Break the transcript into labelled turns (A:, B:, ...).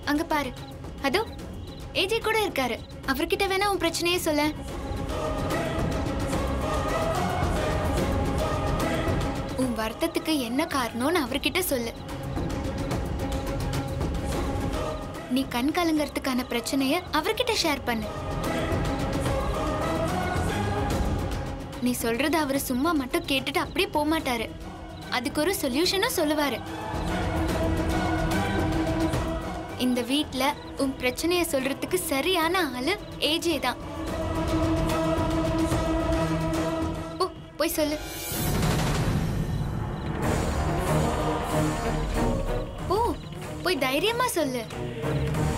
A: அங்க பாரு, அதோ ஏஜே கூட இருக்காரு. அவர்கிட்ட வேணா உன் பிரச்சனையே சொல்ல. உன் வருத்தத்துக்கு என்ன காரணம்னு அவர்கிட்ட சொல்லு. நீ கண் கலங்கறதுக்கான பிரச்சனைய அவர்கிட்ட ஷேர் பண்ணு. நீ சொல்றத அவரு சும்மா மட்டும் கேட்டுட்டு அப்படியே போக மாட்டாரு. அதுக்கு ஒரு சொல்யூஷனும் சொல்லுவாரு. இந்த வீட்ல உன் பிரச்சனைய சொல்றதுக்கு சரியான ஆளு ஏஜே தான். போய் சொல்லு. போய் தைரியமா சொல்லு.